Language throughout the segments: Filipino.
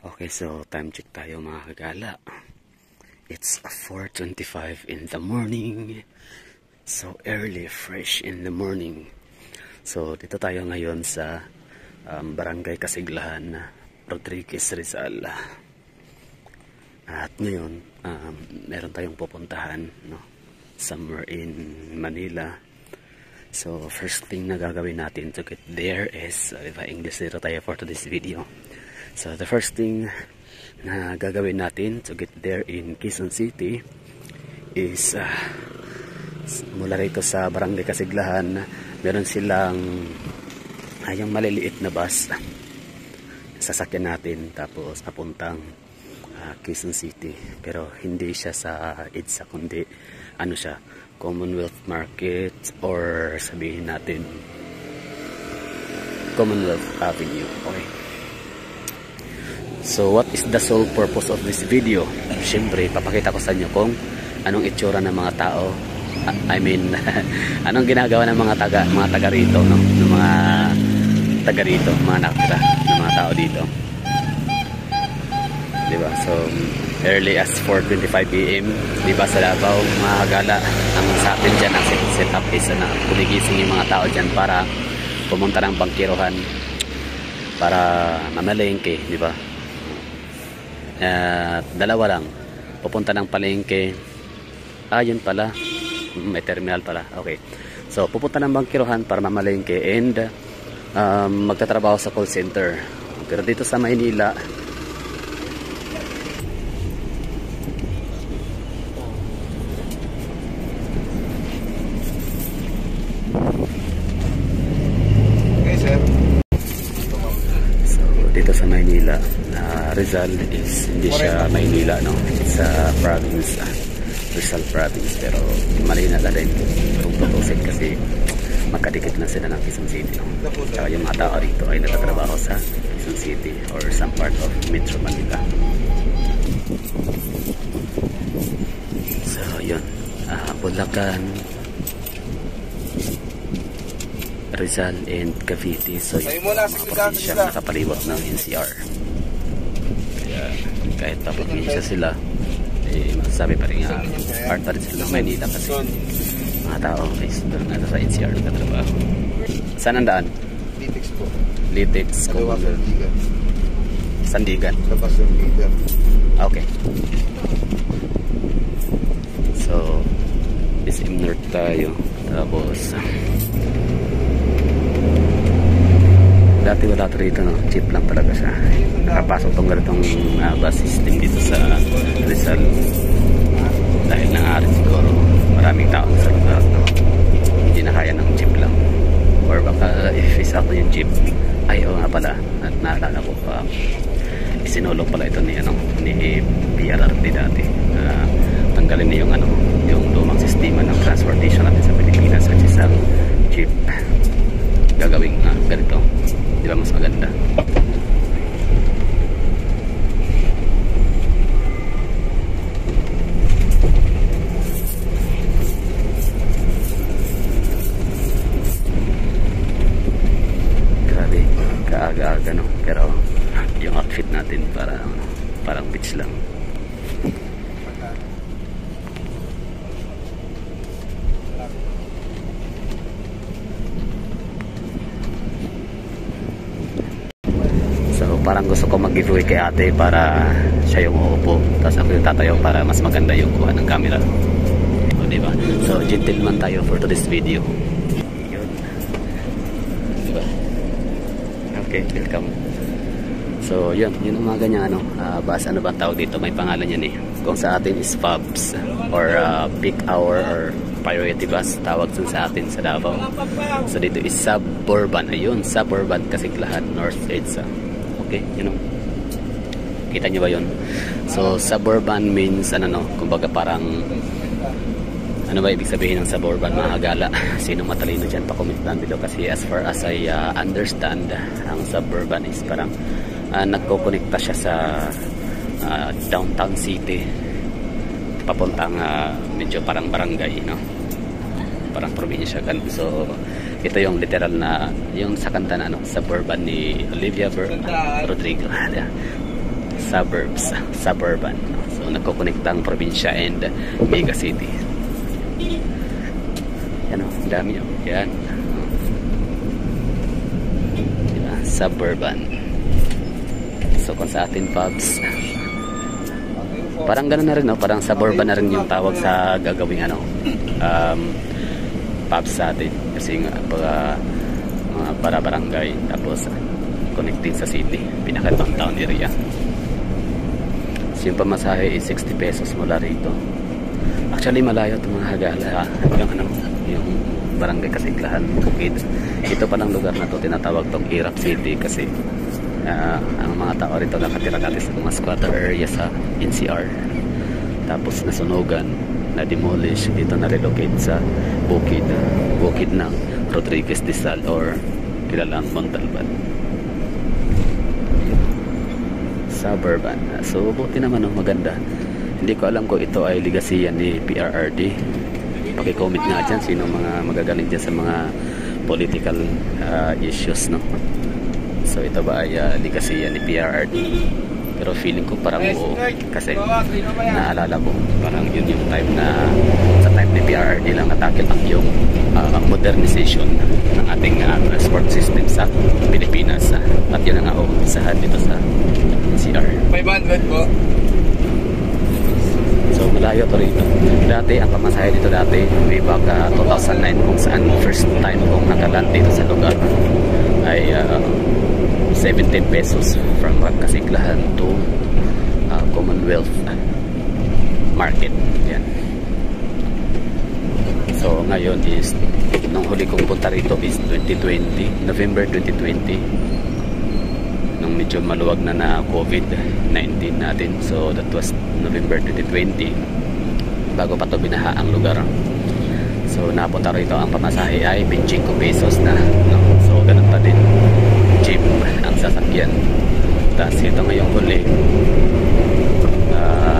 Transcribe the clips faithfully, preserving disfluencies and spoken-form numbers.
Okay, so time check tayo mga kagala. It's four twenty-five in the morning. So early, fresh in the morning. So dito tayo ngayon sa um, Barangay Kasiglahan, Rodriguez, Rizal. At ngayon, um, meron tayong pupuntahan, no? Somewhere in Manila. So first thing na gagawin natin to get there is, uh, if I English dito tayo for today's video. So the first thing na gagawin natin to get there in Quezon City is uh, mula rito sa Barangay Kasiglahan, meron silang uh, yung maliliit na bus. Sasakyan natin tapos papuntang uh, Quezon City. Pero hindi siya sa EDSA, kundi ano siya, Commonwealth Market, or sabihin natin Commonwealth Avenue. Okay. So what is the sole purpose of this video? Siyempre, papakita ko sa inyo kung anong itsura ng mga tao. I mean, anong ginagawa ng mga taga, mga taga rito, no? Ng mga taga rito, mga nakatira, ng mga tao dito. Diba? So, early as four twenty-five A M, diba sa Davao, mga kagala, ang sa atin dyan, ang set up is na kumigising yung mga tao dyan para pumunta ng bangkirohan, para mamalengke, diba? Uh, dalawa lang, pupunta ng palengke. Ah, yun pala, may terminal pala. Okay, so pupunta ng bangkirohan para mamalengke and um, magtatrabaho sa call center. Pero dito sa Maynila, dito sa Maynila, uh, Rizal is hindi siya Maynila, no? It's a province, uh, Rizal province, pero Manila na rin kung tutusin kasi magkadikit na sila ng Quezon City, no? Tsaka yung mga tao rito ay natatrabaho sa Quezon City or some part of Metro Manila. So yun, uh, Bulacan, Rizal and Cavite. So yung mga probinsya nakapaliwat ng N C R. Kaya kahit pa probinsya sila, eh masasabi pa rin nga part pa rin sila ng Manila kasi mga tao is doon na sa N C R nagtatrabaho. Saan ang daan? Litex po. Litex. Sandigan. Sandigan. Tapos Sandigan. Okay. So is in north tayo. Tapos dati wala ito rito, no? Cheap lang talaga siya. Nakapasok itong ganitong uh, bus system dito sa Rizal. Dahil nangarit siguro maraming tao sa lugar, no? Hindi na kaya ng jeep lang. Or baka if isa ko yung jeep, ay oo nga pala, at naalala ko pa, uh, isinulong pala ito ni, ano, ni B R R T dati. Uh, tanggalin niya yung, ano, yung lumang sistema ng transportation natin sa Pilipinas, which is ang jeep. Gagawing uh, ganito, di ba mas maganda? Grabe, kaaga-aga, no? Pero yung outfit natin para parang beach lang. Parang gusto ko mag-giveaway kay ate para siya yung uupo, tapos ako yung tatayo para mas maganda yung kuha ng camera. O, diba? So, gentleman tayo for today's video. Yun. Diba? Okay, welcome. So, yun. Yun ang mga ganyan, ano. Uh, bas, ano ba tawag dito? May pangalan yan eh. Kung sa atin is F A B S or uh, peak hour or priority bus, tawag dun sa atin sa Davao. So, dito is suburban. Ayun, suburban Kasiglahan, North EDSA. Okay, you know. Kita nyo ba yun? So, suburban means, ano no, kumbaga parang, ano ba ibig sabihin ng suburban, mga gala? Sino matalino dyan? Pa-comment lang below kasi as far as I uh, understand, ang suburban is parang, uh, nagko-connecta siya sa uh, downtown city, papuntang uh, medyo parang barangay, no? Parang probinsya. So, ito yung literal na yung sa kanta na ano, Suburban ni Olivia Rodrigo. suburbs, suburban. So nagkukonekta ang probinsya and mega city. Yan o, ang dami o. Yan. Diba? Suburban. So kung sa atin pubs, parang gano'n na rin, no? Parang suburban na rin yung tawag sa gagawing ano, um, pubs sa atin. Kasi nga, pag mga para barangay, tapos connecting sa city, pinaka downtown area. So yung pamasahe is sixty pesos mula rito. Actually malayo itong mga Hagala, yung ano, yung barangay Kasiglahan, Bukid. Ito palang lugar na to tinatawag tong Irap City kasi uh, ang mga tao rito nakatira dati sa mga squatter area sa N C R, tapos nasunugan, na-demolish, dito na-relocate sa Bukid, Bukid ng Rodriguez de Sal or kilalang Montalban. Suburban. So buti naman, no, maganda. Hindi ko alam kung ito ay legacy ni P R R D. Paki-comment nga dyan sino mga magagaling dyan sa mga political uh, issues, no. So ito ba ay uh, legacy ni P R R D? Pero feeling ko parang oo, kasi naalala ko parang yun yung time na sa time ni P R R D lang natakil ang yung uh, modernization ng ating uh, transport system sa Pilipinas, uh, at yun ang umpisahan dito sa N C R. five hundred po. So malayo to rito. Dati ang pamasahe dito dati way back uh, two thousand nine, kung saan first time kong nakaland dito sa lugar ay uh, seventeen pesos from Kasiglahan to uh, Commonwealth Market. Yan. So ngayon is, nung huli kong punta rito is twenty twenty, November twenty twenty, nung medyo maluwag na na COVID nineteen natin. So that was November twenty twenty, bago pa to binaha ang lugar. So napunta rito, ang pamasahe ay twenty-five pesos na, no? So ganun pa din, jeep ang sasakyan. Tapos ito ngayong huli, uh,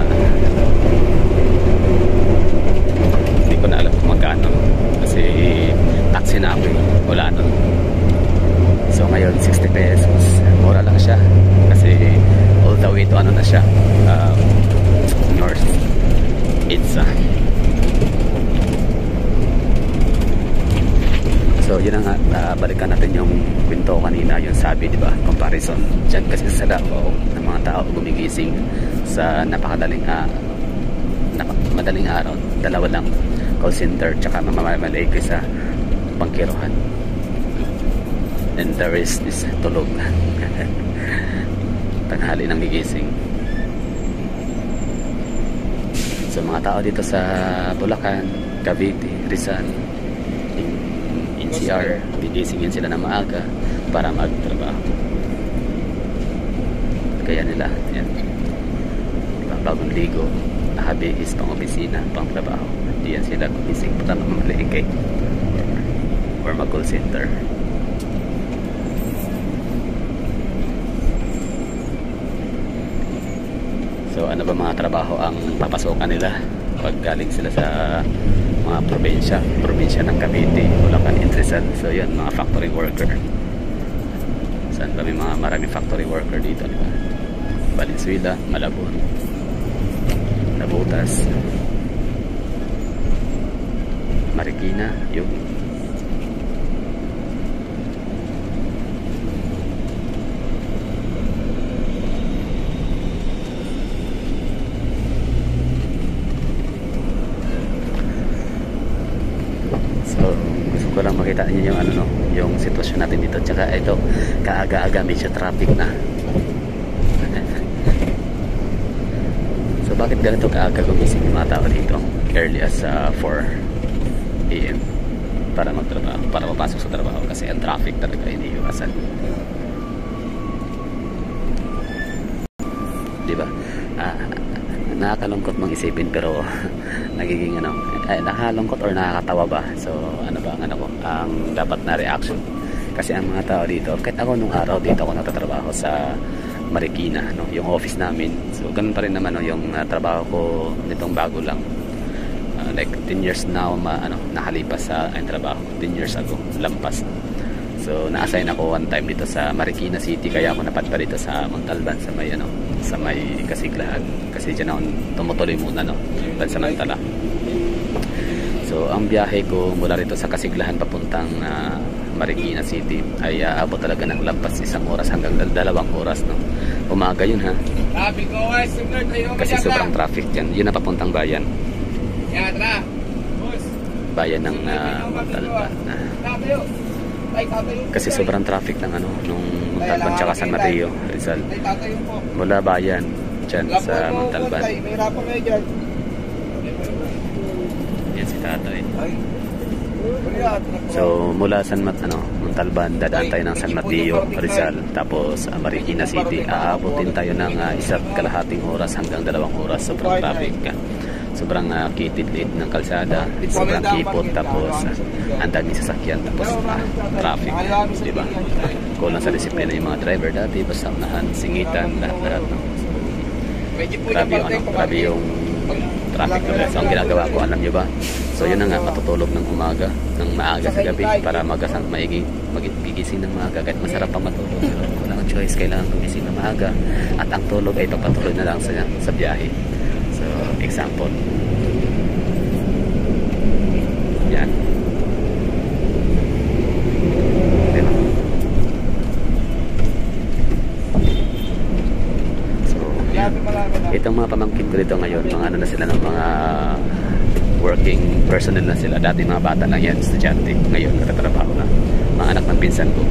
hindi ko na alam kung magkano kasi taxi na ako, wala nun. So ngayon sixty pesos, mura lang siya kasi all the way to ano na siya, uh, north it's uh, so yun nga, uh, balikan natin yung kwento kanina, yung sabi, di ba, comparison dyan kasi sa Davao ng mga tao gumigising sa napakadaling uh, nap madaling araw, dalawa lang, call center tsaka mamamalike sa pangkirohan, and the rest is tulog. Tanghali nang gigising. So mga tao dito sa Bulacan, Cavite, Rizal, N C R, gigisingin sila na maaga para magtrabaho. Kaya nila, yan, diba, bagong ligo, habi is pang opisina, pang trabaho. Diyan sila gumising para mamamalike or mag-call center. So ano ba mga trabaho ang papasokan nila pag galing sila sa mga probinsya, probinsya ng Cavite, Bulacan, Rizal? So yun, mga factory worker. Saan ba may mga maraming factory worker dito, di ba? Valenzuela, Malabon, Nabutas, Marikina, yun. Ko lang makita niyo yung ano, no, yung sitwasyon natin dito. Tsaka ito, kaaga-aga medyo traffic na. So bakit ganito kaaga gumising yung mga tao dito? Early as uh, four A M para magtrabaho, para mapasok sa trabaho kasi ang traffic talaga iniiwasan. Diba? Ah, nakakalungkot mong isipin pero nagiging ano, ay, nakakalungkot or nakakatawa ba? So ano ba ang ano ko, ang dapat na reaction kasi ang mga tao dito, kahit ako nung araw dito ako natatrabaho sa Marikina, no, yung office namin. So ganun pa rin naman, no, yung uh, trabaho ko nitong bago lang, uh, like ten years now ma, ano, nakalipas sa uh, trabaho ten years ago, lampas. So na-assign ako one time dito sa Marikina City, kaya ako napadpa dito sa Montalban sa may ano, sa may Kasiglahan. Kasi diyan ako tumutuloy muna no, pansamantala. So ang biyahe ko mula rito sa Kasiglahan papuntang uh, Marikina City ay aabot uh, talaga ng lampas isang oras hanggang dalawang oras no. Umaga yun ha. Kasi sobrang traffic yan. Yun na papuntang bayan. Bayan ng uh, Montalban. Kasi sobrang traffic ng ano nung Montalban tsaka San Mateo, Rizal. Mula bayan dyan sa Montalban. Yan si tatay. So mula San Mat ano, Montalban, dadaan tayo ng San Mateo, Rizal, tapos uh, Marikina City. Aabutin tayo ng uh, isa't kalahating oras hanggang dalawang oras. Sobrang traffic. Sobrang uh, kitid-lit ng kalsada, sobrang kipot, tapos uh, ang daming sasakyan, tapos uh, traffic, di ba? Kulang sa disiplina yung mga driver dati, basta unahan, singitan, lahat-lahat. No? Grabe yung, ano, grabe yung traffic na. So ang ginagawa ko, alam nyo ba? So yun na nga, matutulog ng umaga, ng maaga sa gabi, para magasang maigi, magigising ng maaga, kahit masarap pa matulog. Wala kang choice, kailangan gumising ng maaga, at ang tulog ay papatuloy na lang sa, sa biyahe. So, example. Yan. Diba? So, itong mga pamangkin ko dito ngayon, mga ano na sila ng mga working personnel na sila. Dati mga bata lang yan, estudyante. Ngayon, natatrabaho na. Mga anak ng pinsan ko.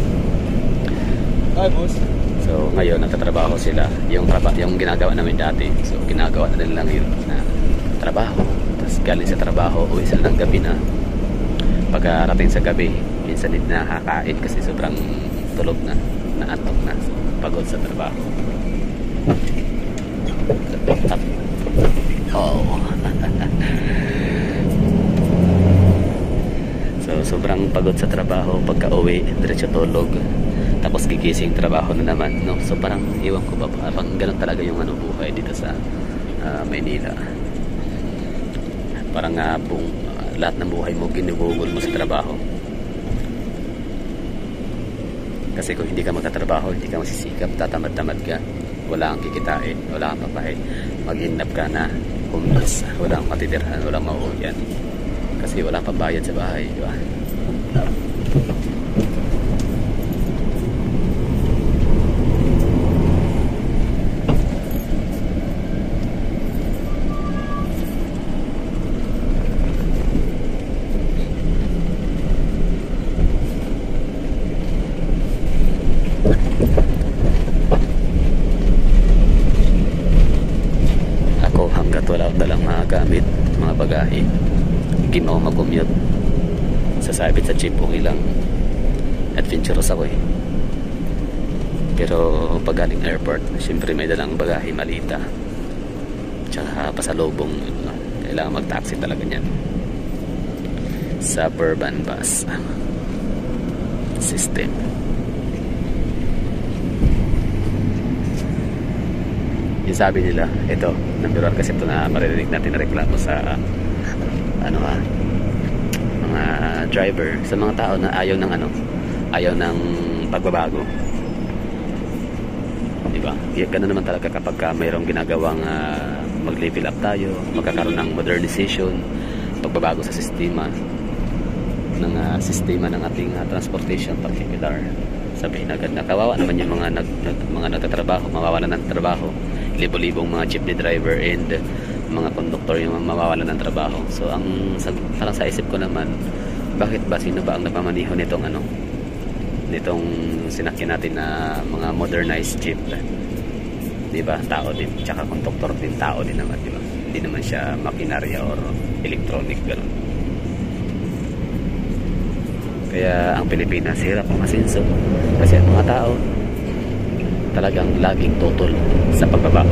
Hi, boss. So ngayon nagtatrabaho sila, yung trabaho yung ginagawa namin dati. So ginagawa na nila ngayon na trabaho. Tapos galing sa trabaho, uwi sila ng gabi na. Pagkarating sa gabi, minsan hindi nakakain kasi sobrang tulog na, naantok na, pagod sa trabaho. Oh. So sobrang pagod sa trabaho, pagka uwi, diretso tulog. Tapos gigising, trabaho na naman, no? So parang iwan ko ba, parang ganun talaga yung ano, buhay dito sa uh, Maynila. Parang uh, buong, uh, lahat ng buhay mo ginugugol mo sa trabaho. Kasi kung hindi ka magtatrabaho, hindi ka masisikap, tatamad-tamad ka, wala kang kikitain, wala kang papahe, maghinap ka na homeless, wala kang matitirhan, wala kang mauuyan. Kasi wala kang pambayad sa bahay, di ba? Wala akong dalang mga gamit, mga bagahe, hindi mo mag-commute, sasabit sa jeep, okay lang. Adventurous ako eh. Pero pag galing airport, siyempre may dalang bagahe, malita, tsaka pasalubong, no? Kailangan mag-taxi talaga niyan. Suburban bus system. Yung sabi nila, ito, number one kasi ito na maririnig natin na reklamo sa ano ha, mga driver, sa mga tao na ayaw ng ano, ayaw ng pagbabago. Diba? Ganun naman talaga kapag ka mayroong ginagawang uh, mag-level up tayo, magkakaroon ng modernization, pagbabago sa sistema ng uh, sistema ng ating uh, transportation particular. Sabihin agad na kawawa naman yung mga nag, nag, mga nagtatrabaho, mawawalan ng trabaho. Libo-libong mga jeepney driver and mga conductor yung mawawalan ng trabaho. So ang parang sa isip ko naman, bakit ba, sino ba ang nagmamaniho nitong ano, nitong sinakyan natin na mga modernized jeep? Diba? Tao din, tsaka conductor din, tao din naman, diba? Hindi naman siya makinarya or electronic, gano'n. Kaya ang Pilipinas hirap ang asenso kasi ang mga tao talagang laging tutol sa pagbabago,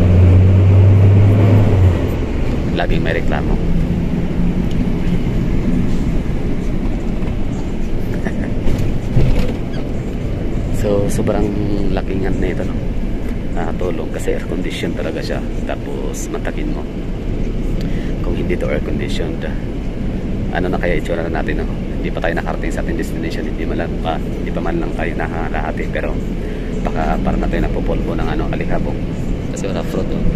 laging may reklamo. So sobrang laking na ito, no? Nakatulong kasi air condition talaga siya, tapos matakin mo. Kung hindi to air conditioned, ano na kaya itsura na natin, no? hindi pa tayo nakarating sa ating destination, hindi man lang pa, hindi pa man lang tayo nakalahati, pero baka para na tayo napupulbo ng ano, alikabok kasi wala fruit oh.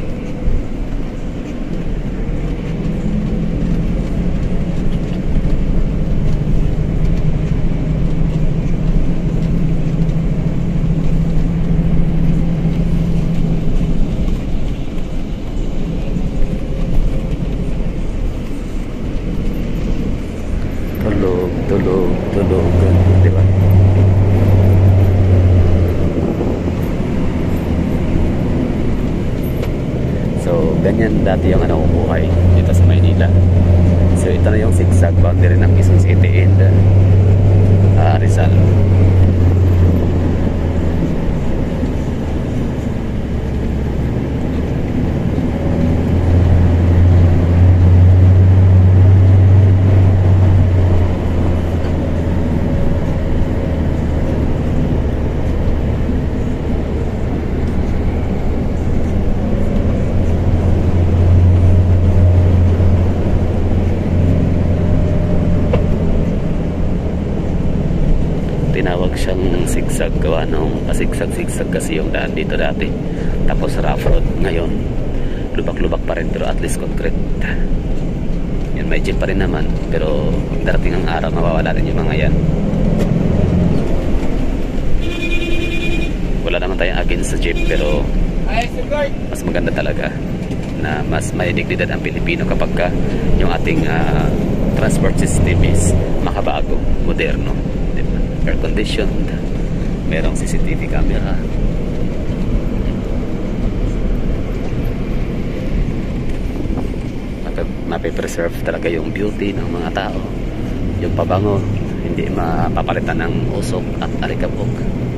Tulog, tulog, tulog, di ba? So, ganyan dati yung ano buhay dito sa Maynila. So, ito na yung zigzag boundary ng Quezon City and uh, Rizal. Tinawag siyang zigzag gawa nung pasigsag-sigsag kasi yung daan dito dati, tapos rough road. Ngayon lubak-lubak pa rin pero at least concrete. Yan, may jeep pa rin naman pero darating ang araw mawawala rin yung mga yan. Wala naman tayong against sa jeep pero mas maganda talaga na mas may dignidad ang Pilipino kapag ka yung ating uh, transport system is makabago, moderno, air conditioned, merong C C T V camera. Mape-preserve talaga yung beauty ng mga tao, yung pabango, hindi mapapalitan ng usok at alikabok.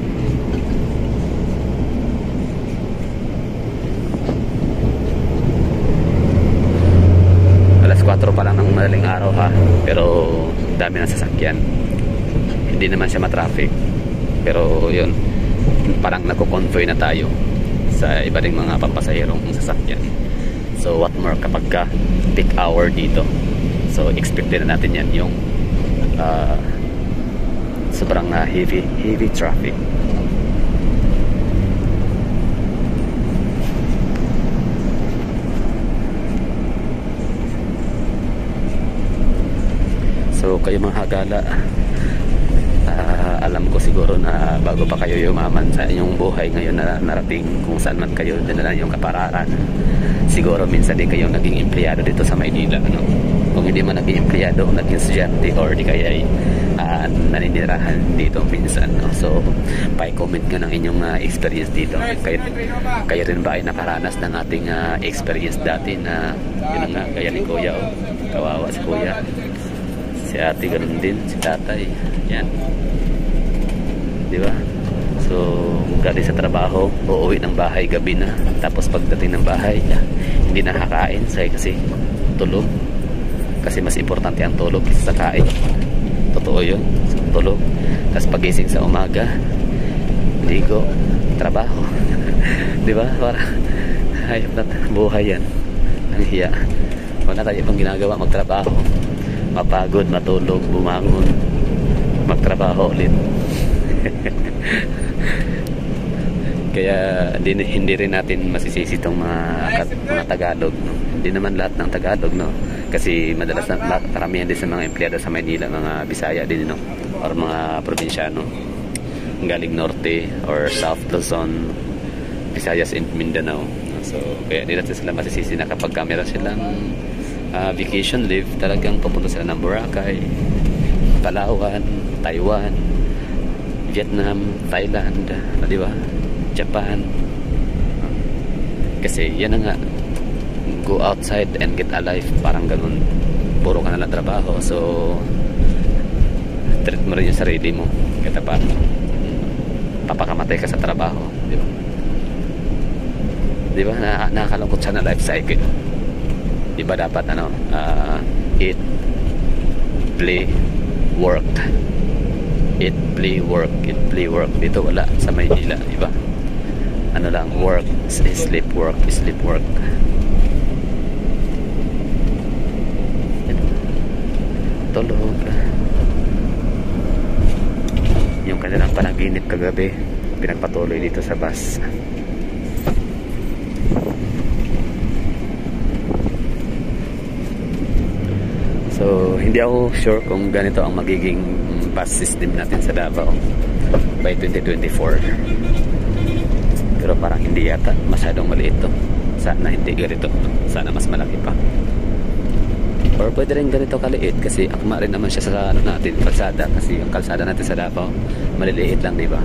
alas kwatro pa lang ng madaling araw ha, pero dami ng sasakyan. Hindi naman siya matraffic pero yun, parang nagko-convoy na tayo sa iba ding mga pampasahirong sasakyan. So what more kapag ka peak hour dito, so expected na natin yan yung uh, sobrang uh, heavy heavy traffic. So kayo mga hagala, Uh, alam ko siguro na bago pa kayo yumaman sa inyong buhay ngayon na narating kung saan man kayo dinala yung kapararan, siguro minsan din kayong naging empleyado dito sa Maynila, no? Kung hindi man naging empleyado, naging estudyante or di kaya ay uh, naninirahan dito minsan, no? So pa-comment nga ng inyong uh, experience dito. Kayo, kayo rin ba ay nakaranas ng ating uh, experience dati na yun nga, kaya ni Kuya, oh, kawawa si Kuya, si ate ganun din, si tatay, yan, di ba? So galing sa trabaho, uuwi ng bahay gabi na, tapos pagdating ng bahay hindi nakakain kasi tulog, kasi mas importante ang tulog kaysa sa kain. Totoo yun, tulog. Tapos pagising sa umaga, ligo, trabaho. Di ba? Parang hayop na buhay yan, ang hiya. Wala tayo ibang ginagawa, magtrabaho, mapagod, matulog, bumangon, magtrabaho ulit. Kaya hindi, hindi rin natin masisisi itong mga, mga Tagalog, no? Hindi naman lahat ng Tagalog, no? Kasi madalas na karamihan din sa mga empleyado sa Maynila, mga Bisaya din, no? Or mga probinsyano galing Norte or South Luzon, Visayas and Mindanao. So kaya hindi natin sila masisisi na kapag meron silang uh, vacation leave, talagang pupunta sila ng Boracay, Palawan, Taiwan, Vietnam, Thailand, uh, di ba? Japan. Kasi yan na nga, go outside and get a life, parang ganun. Puro ka na lang trabaho, so treat mo rin yung sarili mo kita pa papakamatay ka sa trabaho, di ba? Di ba na, nakakalungkot siya na life cycle. Di ba dapat ano, uh, eat, play, work, eat, play, work, eat, play, work. Dito wala sa Maynila, di ba? Ano lang, work, sleep, work, sleep, work. Tulog. yung kanilang panaginip kagabi pinagpatuloy dito sa bus. So hindi ako sure kung ganito ang magiging bus system natin sa Davao by twenty twenty-four, pero parang hindi yata, masyadong maliit to. Sana hindi ganito, sana mas malaki pa, or pwede rin ganito kaliit kasi akma rin naman siya sa ano natin, kalsada, kasi yung kalsada natin sa Davao maliliit lang, diba?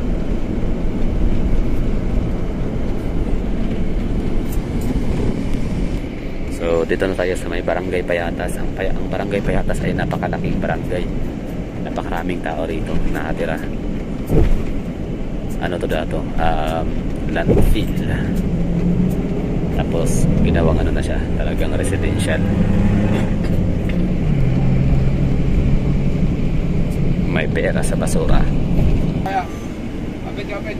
So dito na tayo sa may Barangay Payatas. Ang, pay ang Barangay Payatas ay napakalaking barangay, napakaraming tao rito nakatira. Ano to dato? Um, landfill. Tapos ginawang ano na siya, talagang residential. May pera sa basura. Kapit-kapit.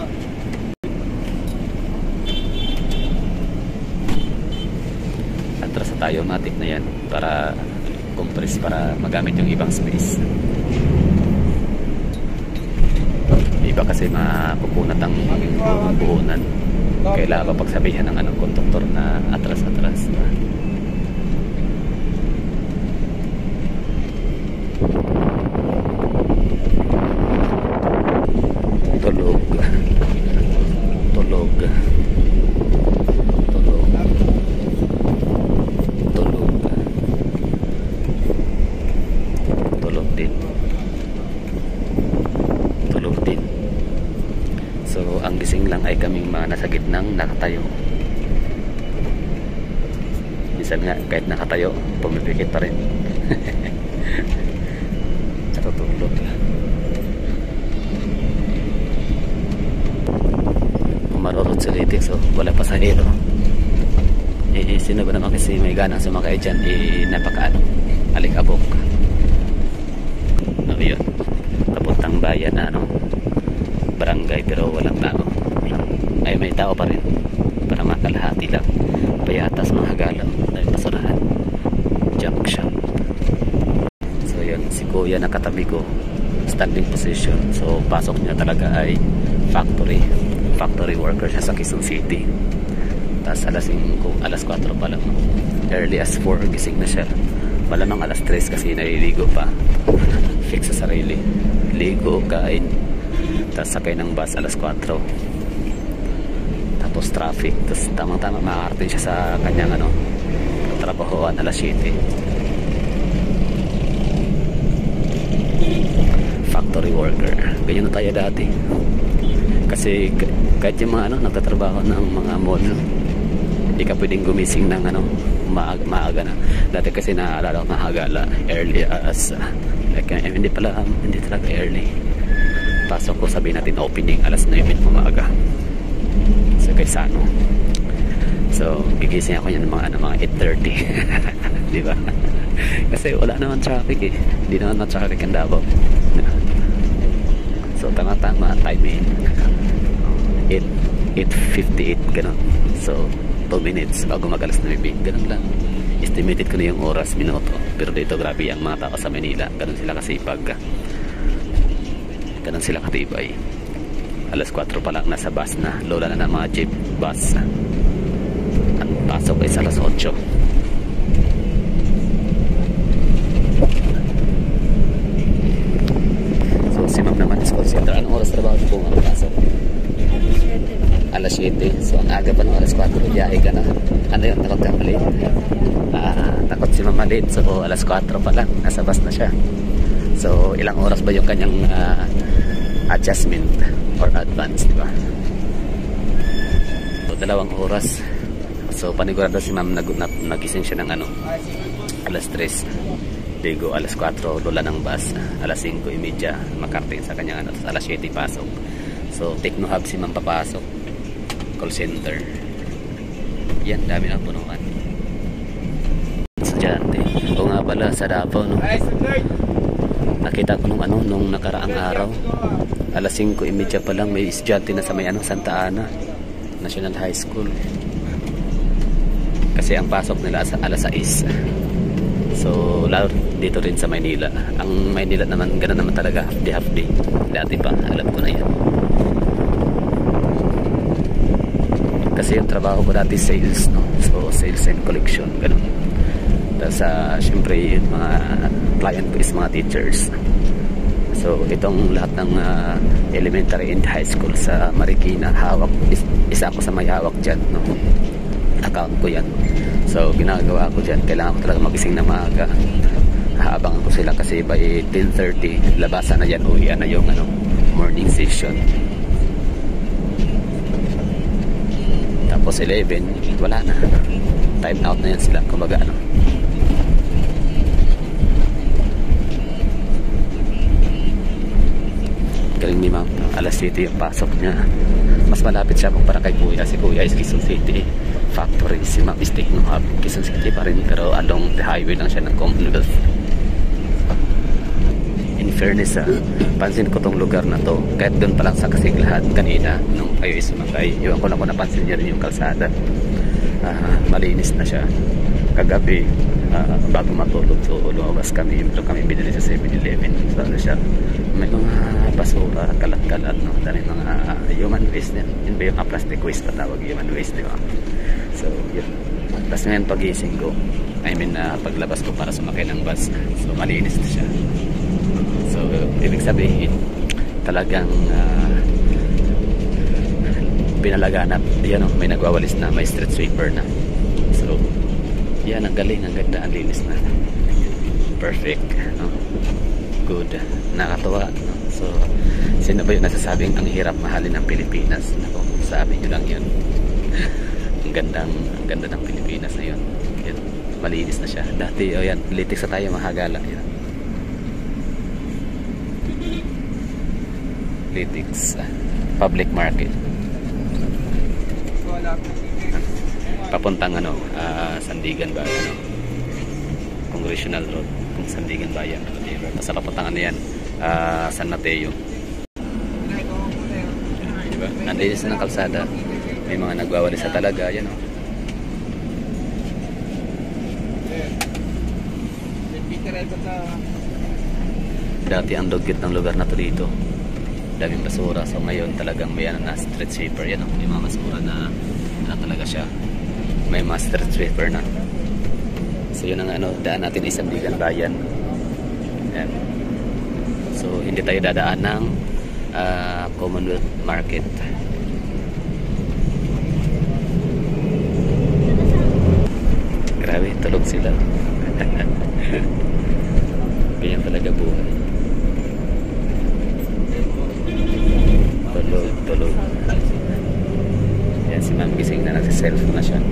Atras na tayo, matik na yan para compress, para magamit yung ibang space. Iba kasi mapupunat ang buhunan. Kailangan pa pagsabihan ng anong konduktor na atras-atras. Tulog. Tulog. Tulog. Tulog. Tulog din. Tulog din. So, ang gising lang ay kaming mga nasa gitnang nakatayo. Minsan nga, kahit nakatayo, pumipikit pa rin. Natutulog. Marurot sa litik, so wala pa sa hilo. Eh, sino ba naman kasi may ganang sumakay dyan, eh, napakaano, alikabok. No, yun. Papuntang bayan na, ano, barangay, pero walang tao. Ay, may tao pa rin. Para makalahati lang. Payatas, mga galaw, ay basurahan. Junk shop. So, yun, si Kuya nakatabi ko. Standing position. So, pasok niya talaga ay factory. Factory worker siya sa Quezon City. Tapos alas singko, alas kwatro pa lang. Early as four, gising na siya. Malamang alas tres kasi naliligo pa. Fix sa sarili. Ligo, kain. Tapos sakay ng bus alas kwatro. Tapos traffic. Tapos tamang-tama makakarating siya sa kanyang ano, trabahoan alas siyete. Factory worker. Ganyan na tayo dati. Kasi kahit yung mga ano, nagtatrabaho ng mga mall, hindi ka pwedeng gumising ng ano, maag maaga na. Dati kasi naaalala ko mahagala, early as, uh, like, eh, hindi pala, um, hindi talaga early. Pasok ko, sabihin natin opening, alas nine umaga. So, Quezano. So, gigising ako yan ng mga, ano, mga eight thirty. Di ba? Kasi wala naman traffic eh. Hindi naman na-traffic ang Davao. So, tama-tama, timing. eight fifty-eight, ganun. So, two minutes bago mag-alas nine. Ganun lang. Estimated ko na yung oras, minuto. Pero dito, grabe ang mga tao sa Manila. Ganun sila kasipag. Ganun sila katibay. alas kwatro pa lang, nasa bus na. Lola na ng mga jeep bus. Ang pasok ay sa alas otso. So, si ma'am naman is call center. Anong oras trabaho po ang pasok? alas siyete. So, ang aga pa ng alas kwatro, biyahe ka na. Ano yun? Takot ka mali? Ah, takot si mama late. So, alas kwatro pa lang. Nasa bus na siya. So, ilang oras ba yung kanyang uh, adjustment or advance, di ba? So, dalawang oras. So, panigurado si ma'am nag nag nagising siya ng ano, alas tres. Ligo, alas kwatro, lola ng bus. alas singko imedya, makarting sa kanyang ano. alas siyete pasok. So, Techno Hub si ma'am papasok. Call center. Yan, dami ng punuan. Estudyante. O nga pala, sa Davao, no? Nakita ko nung ano, nung nakaraang araw. alas singko imedya pa lang, may estudyante na sa may ano, Santa Ana National High School. Kasi ang pasok nila sa alas sais. So lalo dito rin sa Maynila. Ang Maynila naman gano'n naman talaga, half day half day. Dati pa, alam ko na yan. Kasi yung trabaho ko dati sales, no? So sales and collection, gano'n. Tapos uh, syempre yung mga client ko is mga teachers. So itong lahat ng uh, elementary and high school sa Marikina, hawak, is, isa ako sa may hawak dyan, no? Account ko yan. So ginagawa ko dyan, kailangan ko talaga magising na maaga. Haabangan ko sila kasi by ten thirty labasan na yan, uwi na yung ano, morning session. Tapos eleven, wala na, time out na yan sila, kumbaga ano. Galing ni ma'am, alas siyete yung pasok niya. Mas malapit siya kumpara kay kuya. Si kuya is Quezon City factory, si ma'am is Techno Hub, Quezon City pa rin, pero along the highway lang siya ng Commonwealth. In fairness, ah, pansin ko tong lugar na to, kahit doon pa lang sa Kasiglahan kanina nung kayo is sumakay, yun ko lang ko napansin niya rin yung kalsada. uh, malinis na siya. Kagabi uh, bago matulog, so lumabas kami, pero kami binili sa seven eleven. So ano siya, may mga basura, kalat-kalat, no? Dahil mga uh, human waste din. Yun ba yung uh, plastic waste pa tawag, human waste, di ba? So yun. Tapos ngayon pagising ko, I mean uh, paglabas ko para sumakay ng bus, so malinis na siya. So ibig sabihin talagang uh, pinalaganap. Yan o, may nagwawalis na, may street sweeper na. So yan, ang galing, ang ganda, ang linis na. Perfect, no? Good, nakatuwa, no? So sino ba yung nasasabing ang hirap mahalin ng Pilipinas? Nako, sabi nyo lang yun. Ang gandang, ang ganda ng Pilipinas na yun. Yan, malinis na siya. Dati, o oh yan, litik sa tayo, mahagala yan. Litics, uh, public market. Papuntang ano, uh, Sandigan ba, ano, Congressional Road, kung Sandigan Bayan, basta papuntang ano yan, uh, San Mateo. Diba? Nandinis na ng kalsada, may mga nagwawalis sa talaga, yan o. Dati ang dugit ng lugar na to dito, daming basura. So ngayon talagang may ano na, street sweeper, yan o, may mga basura na na talaga siya, may mga street sweeper na. So yun ang ano, daan natin ay Sandigan Bayan. Yan. So hindi tayo dadaan ng uh, Commonwealth Market. Grabe, tulog sila. Ganyan talaga buhay. Tulog, tulog. Yan si ma'am, gising na, nagsiselfie na siya.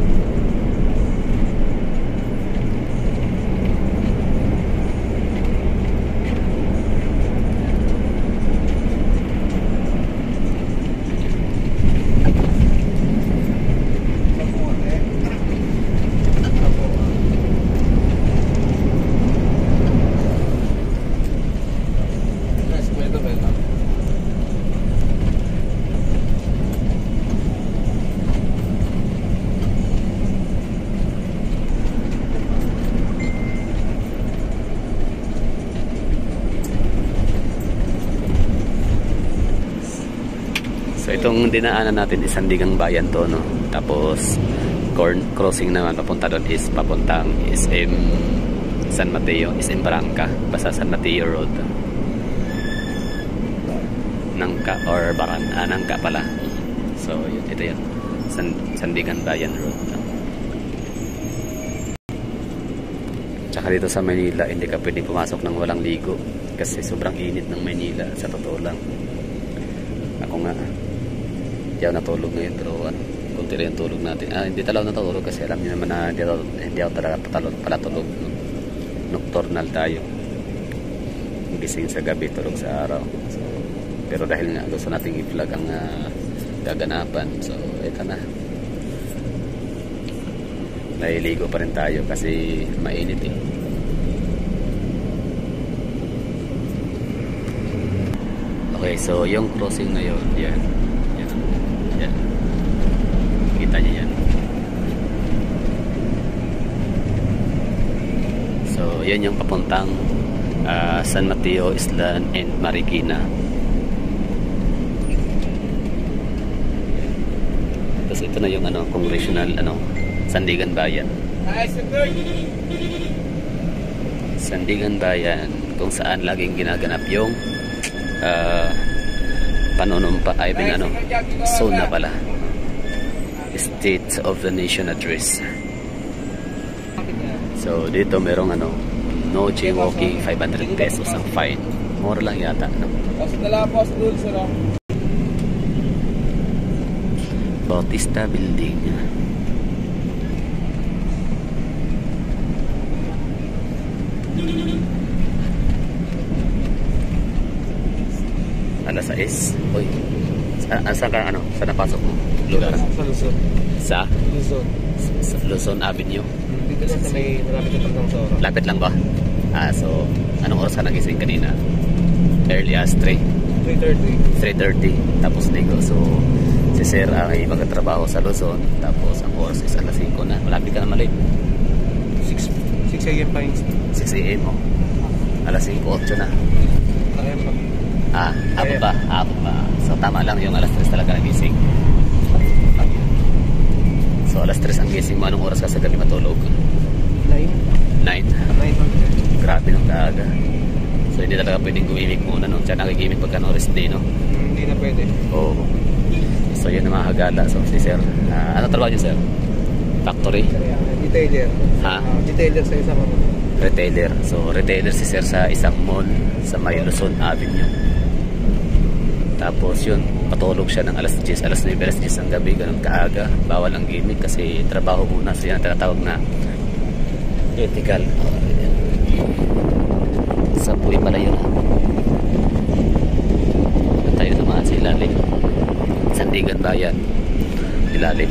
So itong dinaanan natin is Sandigan Bayan to, no? Tapos corn crossing naman papunta doon is papuntang S M San Mateo, S M Barangka, basta San Mateo Road. Nangka or Baran, ah, Nangka pala. So yun, ito yun, San, Sandigan Bayan Road. Tsaka dito sa Manila, hindi ka pwede pumasok ng walang ligo kasi sobrang init ng Manila, sa totoo lang. Ako nga, hindi ako natulog ngayon, pero ano, kunti rin yung tulog natin. Ah, hindi talaga natulog kasi alam niyo naman na hindi ako, hindi ako talaga patalog, palatulog, no? Nocturnal tayo. Gising sa gabi, tulog sa araw. So, pero dahil nga gusto nating i-vlog ang uh, gaganapan, so ito na. Naliligo pa rin tayo kasi mainit eh. Okay, so yung crossing na yun, yan. Yan. Yan. Kita niyo yan. yan yung papuntang uh, San Mateo Island and Marikina. Tapos ito na yung ano, congressional ano, Sandigan Bayan. Sandigan Bayan, kung saan laging ginaganap yung uh, panunumpa ay bin ano, SONA pala, State of the Nation Address. So dito merong ano, no jaywalking, five hundred pesos ang fine. Mura lang yata, no? Bautista Building. Alas sais. Uy. Sa, sa ka ano? Saan napasok mo? Lugar? Sa Luzon. Sa? Luzon. Sa Luzon Avenue. Dito lang sa may malapit na pagkang Sora. Lapit lang ba? Ah, so anong oras ka nagising kanina? Early as three? three thirty. three thirty. Tapos ligo. So si Sir ay magtatrabaho sa Luzon. Tapos ang oras is alas singko na. Malapit ka na mali. six a m pa yung six a m oh. Alas singko, eight na. kaya pa. Ah, abot ba? Abot ba? So tama lang yung alas tres talaga nagising. So alas tres ang gising mo. Anong oras ka sa gabi matulog? nine. nine. nine. Grabe ng kaaga. So hindi talaga pwedeng gumimik muna, no? Diyan nakikimik pagka no rest day, no? Hindi na pwede. Oo. So yun ang mga hagala. So si Sir, uh, ano trabaho niyo, Sir? Factory? Detailer. Ha? Uh, detailer sa isang ano. Retailer. So retailer si Sir sa isang mall sa may Luzon Avenue. Tapos yun, patulog siya ng alas diyes, alas nine, alas diyes ang gabi, ganun kaaga. Bawal ang gimmick kasi trabaho muna. So yan ang tinatawag na ethical. Sa buhay pala yun. Tayo naman sa ilalim. Sandigan Bayan. Ilalim.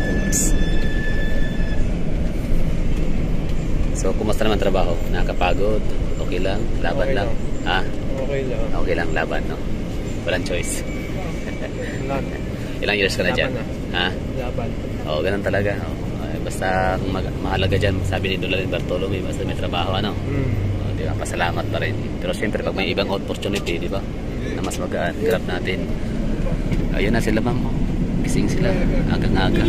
So, kumusta naman trabaho? Nakakapagod? Okay lang? Laban Okay lang? lang. Ha? Okay lang. Okay lang, laban, no? Walang choice. Laban. Ilang years ka na dyan? Laban Ha? Laban. Oo, ganun talaga. Oo. Ay, basta kung mag mahalaga dyan, sabi ni Dolan Bartolome, basta may trabaho, ano? Hmm. O, di ba? Pasalamat pa rin. Pero siyempre, pag may ibang opportunity, di ba? Na mas magaan, grab natin. Ayun na sila, ma'am. Gising sila. Agang-aga.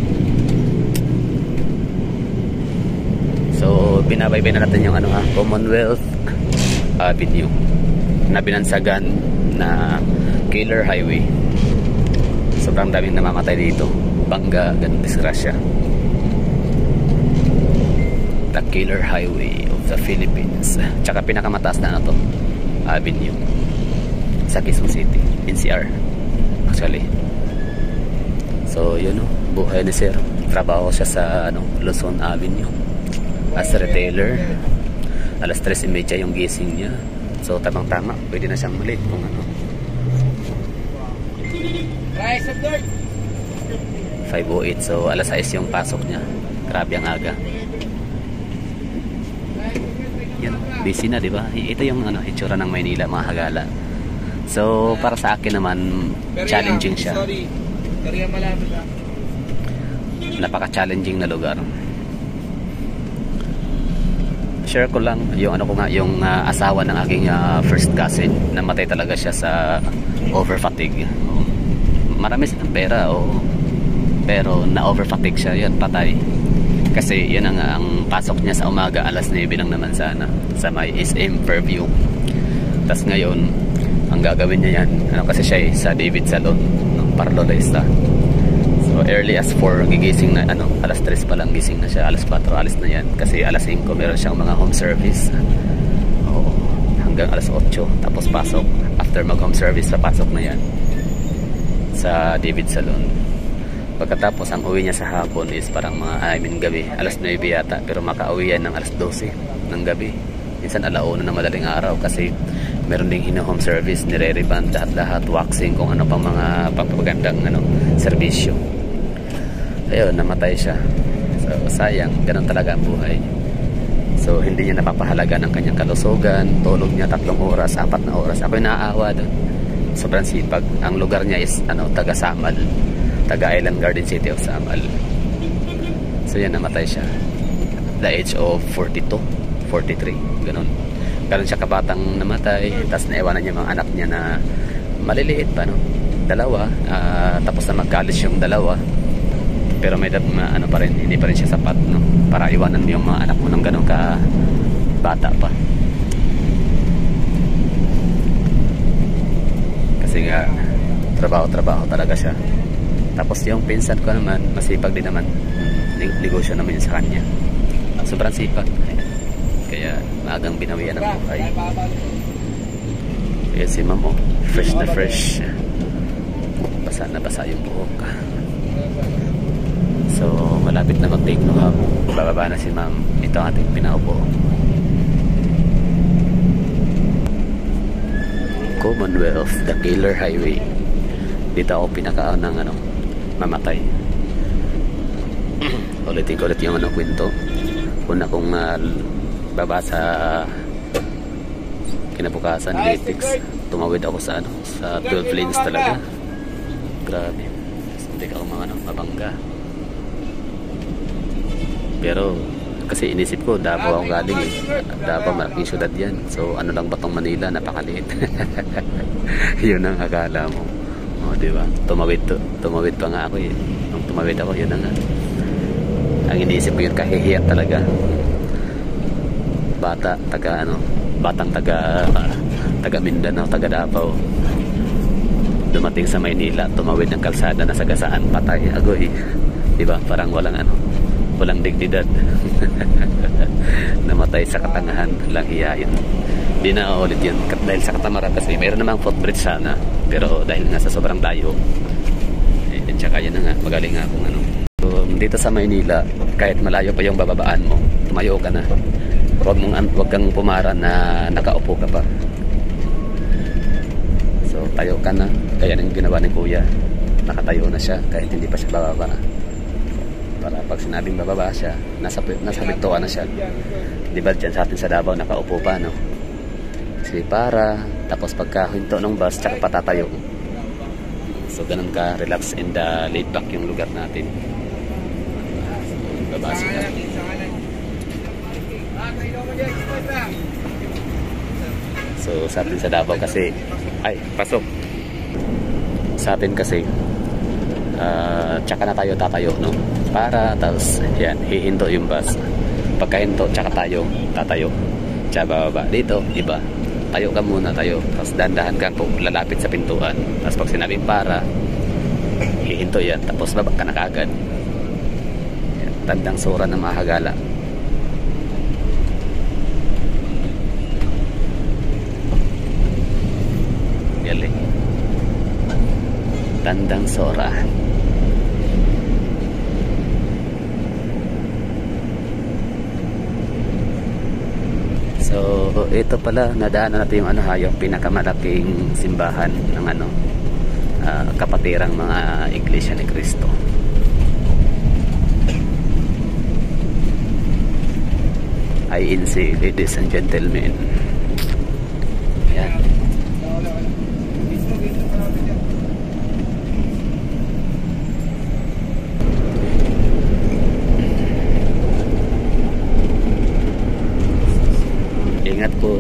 So, binabaybay na natin yung ano ha, Commonwealth Avenue na binansagan na Killer Highway. Sobrang daming namamatay dito. Bangga, ganun disgrasya. The Killer Highway of the Philippines. Tsaka pinakamataas na ano to, Avenue sa Quezon City, N C R actually. So yun o, buhay ni Sir. Trabaho siya sa ano, Luzon Avenue as a retailer. Alas tres y media yung gising niya. So tamang tama, pwede na siyang malit kung ano. five oh eight, so alas sais yung pasok niya. Grabe ang aga. Yan, busy na, di ba? Ito yung ano, itsura ng Maynila, mga hagala. So para sa akin naman, challenging siya. Napaka-challenging na lugar. Share ko lang yung ano ko nga, yung uh, asawa ng aking uh, first cousin. Namatay talaga siya sa over fatigue. Marami silang pera, oh. Pero na over fatigue siya, yan, patay. Kasi yan ang, ang pasok niya sa umaga, alas nine lang naman sana sa may S M Fairview. Tas ngayon, ang gagawin niya yan, ano kasi siya eh, sa David Salon, no, Parlolesta. So early as four gigising na, ano, alas tres pa lang gising na siya, alas four alis na yan. Kasi alas five meron siyang mga home service. Oo, hanggang alas eight, tapos pasok. After mag home service, papasok na yan sa David Salon. Pagkatapos ang uwi niya sa hapon is parang mga, I mean gabi, alas nine yata, pero makauwi yan ng alas twelve ng gabi. Minsan alauna ng madaling araw kasi meron ding hino-home service, nire-reband lahat-lahat, waxing, kung ano pang mga pampagandang ano, serbisyo. Ayun, namatay siya. So sayang, ganun talaga ang buhay. So hindi niya napapahalaga ng kanyang kalusugan, tulog niya tatlong oras, apat na oras. Ako'y naaawa doon. Sobrang sipag. Ang lugar niya is ano, taga Samal, taga Island Garden City of Samal. So yan, namatay siya. The age of forty-two, forty-three, ganun. Ganun siya kabatang namatay, tapos naiwanan niya mga anak niya na maliliit pa, no? Dalawa, uh, tapos na mag-college yung dalawa. Pero may uh, ano pa rin, hindi pa rin siya sapat, no? Para iwanan mo yung mga anak mo ng ganun ka bata pa. Kasi nga, trabaho-trabaho talaga siya. Tapos yung pinsan ko naman, masipag din naman. Negosyo naman yun sa kanya. Sobrang sipag. Kaya maagang binawian ng buhay. Kaya si ma'am, oh, fresh na fresh. Basa na basa yung buhok. So malapit na mag-take no hub. Bababa na si ma'am. Ito ang ating pinaupo. Commonwealth, the Killer Highway. Dito ako pinakaon ng ano, mamatay. Ulitin ko ulit yung ano kwento. Una kong uh, baba sa kinabukasan, Litix. Tumawid ako sa ano, sa twelve lanes talaga. Grabe. Hindi ako mga ano, mabangga. Pero kasi inisip ko, Davao ako galing eh. Davao, malaking syudad yan. So ano lang Batong Manila, napakaliit. Yun ang akala mo. O, diba? Tumawid to. Tumawid pa nga ako eh. Nung tumawid ako, yun na nga. Ang iniisip ko yun, kahihiyat talaga. Bata, taga ano, batang taga uh, taga Mindanao, taga Davao. Dumating sa Maynila, tumawid ng kalsada na sagasaan, patay, agoy. Diba? Parang walang ano, walang dignidad. Namatay sa katangahan, lang hiya yun. Di na ulit yun dahil sa katamaran kasi mayroon namang footbridge sana, pero dahil nga sa sobrang layo eh, tsaka yun na nga, magaling nga kung ano. So, dito sa Maynila, kahit malayo pa yung bababaan mo, tumayo ka na. Huwag mong, huwag kang pumara na nakaupo ka pa. So tayo ka na. Kaya nang ginawa ni kuya, nakatayo na siya kahit hindi pa siya bababa. Para pag sinabing bababa siya, nasa, nasa bigtuan na siya. Diba dyan sa atin sa Davao, nakaupo pa, no? Kasi para, tapos pagkahinto ng bus, tsaka patatayo. So ganun ka, relax and uh, laid back yung lugar natin. So, babasa ka. So sa atin sa Davao kasi, ay, pasok. Sa atin kasi, uh, tsaka na tayo tatayo, no? Para, tapos, yan, hihinto yung bus. Pagkahinto, tsaka tayo tatayo. Tsaka bababa. Dito, iba. Tayo ka muna, tayo. Tapos dandahan ka kung lalapit sa pintuan. Tapos pag sinabing para, hihinto yan. Tapos baba ka na kaagad. Yan, tandang sura ng mahagala. Galing. Tandang sora. So ito pala, nadaanan natin yung ano ha, yung pinakamalaking simbahan ng ano, uh, kapatirang mga Iglesia ni Cristo. I N C, ladies and gentlemen. Yan. Ingat po.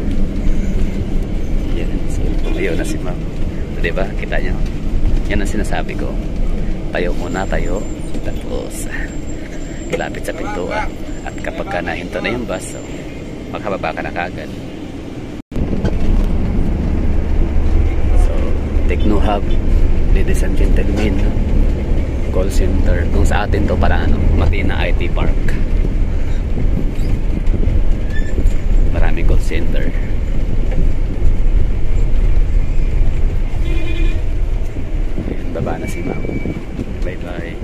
Yan. So, tumayo na si ma'am. Diba? Kita nyo? Yan ang sinasabi ko. Tayo muna, tayo. Tapos, ilapit sa pintuan. At kapag ka nahinto na yung bus, so, maghababa ka na kagad. So, Techno Hub, ladies and gentlemen, call center. Kung sa atin to, parang ano, Matina I T Park. Maraming call center. Ayan, baba na si ma'am. Bye bye.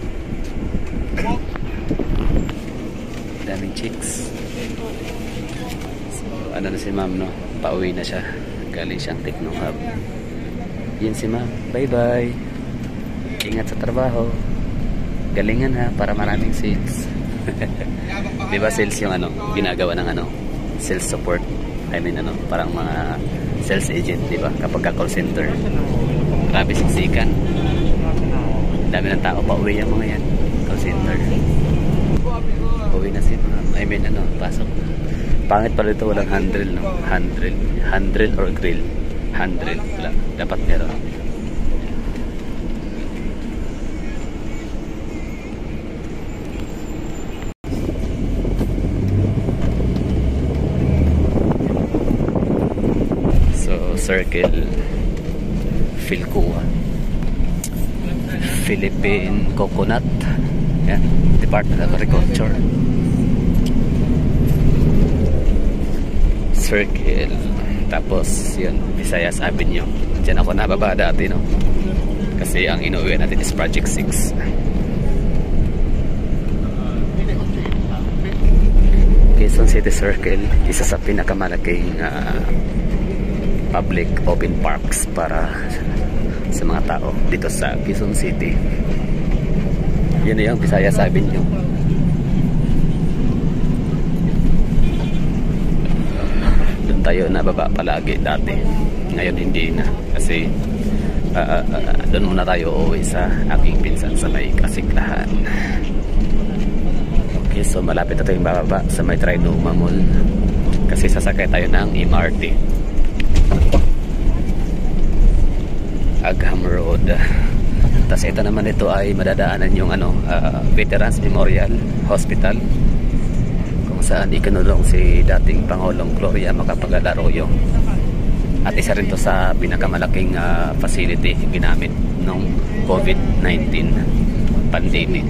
Daming chicks. So, ano na si ma'am, no? Pauwi na siya. Galing siyang Techno Hub. Yun si ma'am. Bye bye. Ingat sa trabaho. Galingan ha, para maraming sales. Diba sales yung ano, ginagawa ng ano, sales support. I mean ano, parang mga sales agent, diba? Kapag ka call center. Grabe siksikan. Dami ng tao pa uwi yung mga yan. Call center. Uwi na si ma'am. I mean ano, pasok na. Pangit pala ito, walang handrail, no? Handrail. Handrail or grill. Handrail. Wala. Dapat meron. So, circle. Philcoa. Philippine Coconut. Yan. Department of Agriculture. Circle. Tapos yun, Visayas Avenue. Diyan ako nababa dati, no? Kasi ang inuwi natin is Project six. Quezon City Circle, isa sa pinakamalaking uh, public open parks para sa mga tao dito sa Quezon City. Yun na yung Visayas Avenue. Tayo nababa palagi dati, ngayon hindi na kasi uh, uh, uh, doon muna tayo uuwi sa aking pinsan sa may Kasiglahan. Okay, so malapit na tayong bababa sa may Trinoma Mall kasi sasakay tayo ng M R T Agham Road. Tapos ito naman, ito ay madadaanan yung ano, uh, Veterans Memorial Hospital, saan ikinulong si dating Pangulong Gloria Macapagal-Arroyo. At isa rin to sa pinakamalaking uh, facility ginamit nung COVID nineteen pandemic.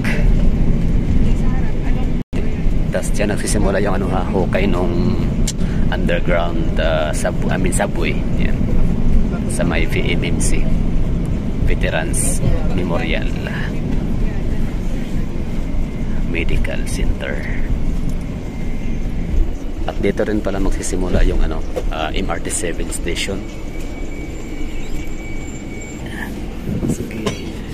Tapos dyan nagsisimula yung ano, ha, hukay nung underground uh, sub, I mean subway. Yan. Sa may V M M C Veterans Memorial Medical Center. At dito rin pala magsisimula yung ano, uh, M R T seven station. Sige.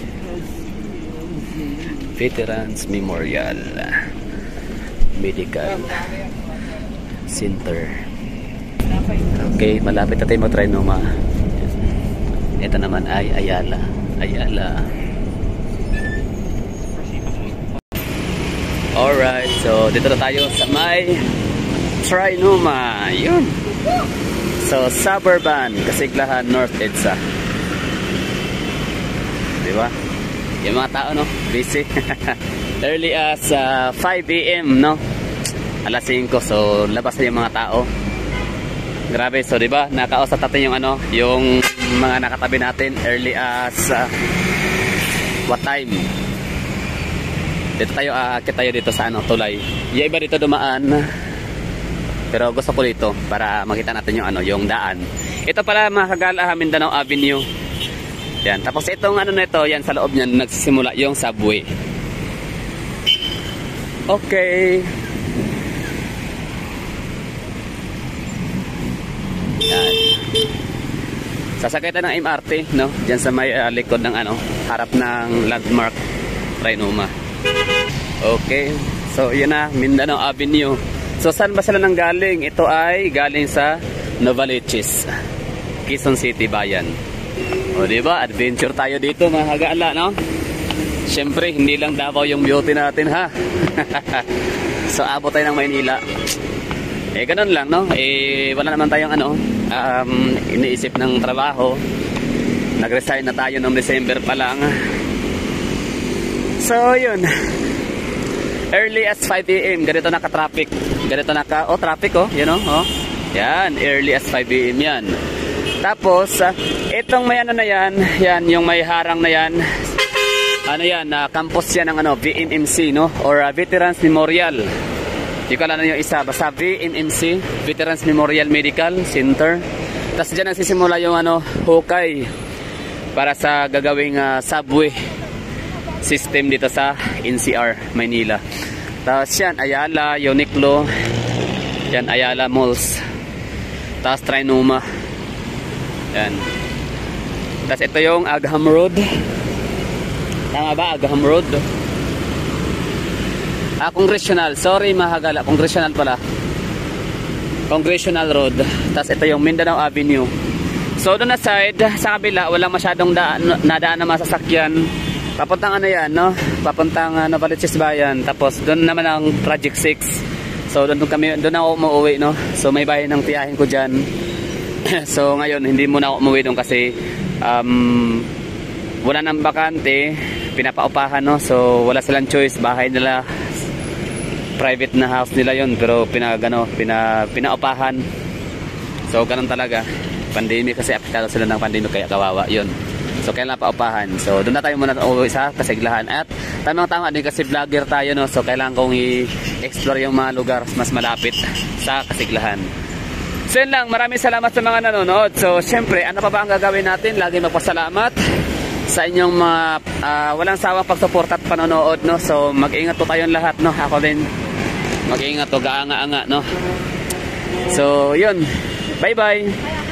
Veterans Memorial Medical Center. Okay, malapit na tayo mag-Trinoma. Ito naman ay Ayala. Ayala. Alright, so dito na tayo sa may Trinoma, yun. So, suburban, Kasiglahan, North EDSA. Diba? Yung mga tao, no? Busy. Early as uh, five A M, no? alas singko, so labas na yung mga tao. Grabe, so diba? Nakausap natin yung ano, yung mga nakatabi natin. Early as uh, what time? Dito tayo, aakit uh, tayo dito sa ano, tulay. Yung iba dito dumaan, pero gusto ko dito para makita natin yung ano, yung daan. Ito pala mga kagala, Mindanao Avenue. Yan, tapos itong ano na ito, yan sa loob niyan nagsisimula yung subway. Okay. Yan. Sasakay tayo ng M R T, no? Diyan sa may uh, likod ng ano, harap ng landmark Trinoma. Okay. So, yun na, Mindanao Avenue. So, saan ba sila nang galing? Ito ay galing sa Novaliches, Quezon City, Bayan. O, diba? Adventure tayo dito, mga kagala, no? Siyempre, hindi lang Davao yung beauty natin, ha? So, abot tayo ng Maynila. Eh, ganun lang, no? Eh, wala naman tayong, ano, um, iniisip ng trabaho. Nag-resign na tayo noong December pa lang. So, yun. Early as five A M ganito naka-traffic. Ganito naka, oh, traffic, oh, you know, oh. Yan, early as five A M yan. Tapos, uh, itong may ano na yan, yan, yung may harang na yan, ano yan, uh, campus yan ng ano, V M M C, no? Or uh, Veterans Memorial. Hindi ko alam na yung isa, basta V M M C, Veterans Memorial Medical Center. Tapos dyan nagsisimula yung ano, hukay para sa gagawing uh, subway system dito sa N C R, Maynila. Tapos yan, Ayala, Uniqlo. Yan, Ayala Malls. Tapos Trinoma. Yan. Tapos ito yung Agham Road. Tama ba? Agham Road. Ah, Congressional. Sorry, mahagala. Congressional pala. Congressional Road. Tapos ito yung Mindanao Avenue. So doon na side, sa kabila, walang masyadong daan, nadaan na masasakyan. Papuntang ano yan, no? Papuntang uh, Novaliches Bayan. Tapos doon naman ang Project six. So doon kami, doon ako umuwi, no. So may bahay ng tiyahin ko diyan. So ngayon hindi muna ako umuwi doon kasi um, wala nang bakante, pinapaupahan, no. So wala silang choice, bahay nila, private na house nila yon, pero pinagano, pina pinaupahan. So ganun talaga. Pandemic kasi, apektado sila ng pandemic kaya kawawa yon. So kailangan paupahan. So doon na tayo muna uuwi sa Kasiglahan. At tamang-tama din kasi vlogger tayo, no. So kailangan kong i-explore yung mga lugar mas malapit sa Kasiglahan. So yun lang, maraming salamat sa mga nanonood. So syempre, ano pa ba ang gagawin natin? Lagi magpasalamat sa inyong mga uh, walang sawang pagsuporta at panonood, no. So mag-ingat po tayong lahat, no. Ako din mag-ingat o gaanga-anga, no. So yun, bye bye.